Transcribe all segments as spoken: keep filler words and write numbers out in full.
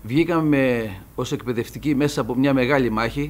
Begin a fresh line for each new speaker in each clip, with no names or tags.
Βγήκαμε ως εκπαιδευτικοί μέσα από μια μεγάλη μάχη.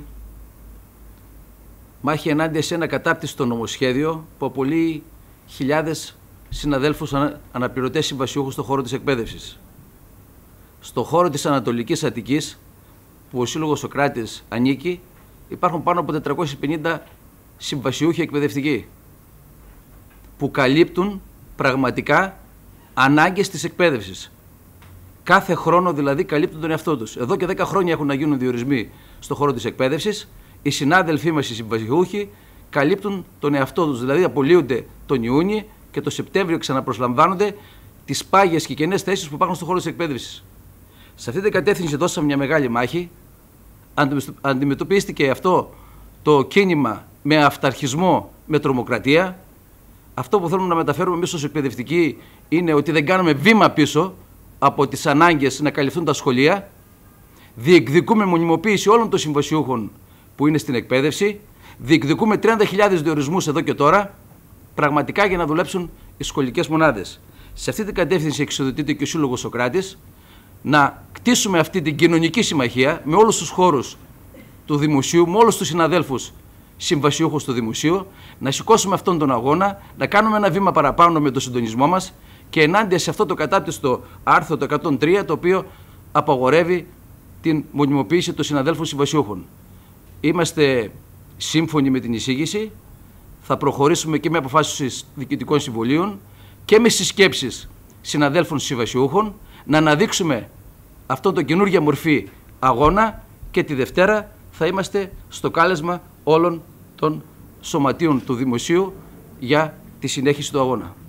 Μάχη ενάντια σε ένα κατάπτυστο νομοσχέδιο που απολύει χιλιάδες συναδέλφους αναπληρωτές συμβασιούχους στον χώρο της εκπαίδευσης. Στον χώρο της Ανατολικής Αττικής, που ο Σύλλογος Σωκράτης ανήκει, υπάρχουν πάνω από τετρακόσιοι πενήντα συμβασιούχοι εκπαιδευτικοί που καλύπτουν πραγματικά ανάγκες της εκπαίδευσης. Κάθε χρόνο δηλαδή καλύπτουν τον εαυτό τους. Εδώ και δέκα χρόνια έχουν να γίνουν διορισμοί στον χώρο της εκπαίδευσης. Οι συνάδελφοί μας, οι συμβασιούχοι, καλύπτουν τον εαυτό τους. Δηλαδή απολύονται τον Ιούνιο και τον Σεπτέμβριο ξαναπροσλαμβάνονται τις πάγιες και κενές θέσεις που υπάρχουν στον χώρο της εκπαίδευσης. Σε αυτή την κατεύθυνση δώσαμε μια μεγάλη μάχη. Αντιμετωπίστηκε αυτό το κίνημα με αυταρχισμό, με τρομοκρατία. Αυτό που θέλουμε να μεταφέρουμε εμείς ως εκπαιδευτικοί είναι ότι δεν κάνουμε βήμα πίσω από τις ανάγκες να καλυφθούν τα σχολεία. Διεκδικούμε μονιμοποίηση όλων των συμβασιούχων που είναι στην εκπαίδευση. Διεκδικούμε τριάντα χιλιάδες διορισμούς εδώ και τώρα, πραγματικά για να δουλέψουν οι σχολικές μονάδες. Σε αυτή την κατεύθυνση εξοδοτείται και ο Σύλλογος Σωκράτης, να κτίσουμε αυτή την κοινωνική συμμαχία με όλους τους χώρους του δημοσίου, με όλους τους συναδέλφους συμβασιούχους του δημοσίου, να σηκώσουμε αυτόν τον αγώνα, να κάνουμε ένα βήμα παραπάνω με τον συντονισμό μας και ενάντια σε αυτό το κατάπτυστο άρθρο το εκατόν τρία, το οποίο απαγορεύει την μονιμοποίηση των συναδέλφων συμβασιούχων. Είμαστε σύμφωνοι με την εισήγηση, θα προχωρήσουμε και με αποφάσεις διοικητικών συμβουλίων και με συσκέψεις συναδέλφων συμβασιούχων, να αναδείξουμε αυτό το καινούργια μορφή αγώνα και τη Δευτέρα θα είμαστε στο κάλεσμα όλων των σωματείων του Δημοσίου για τη συνέχιση του αγώνα.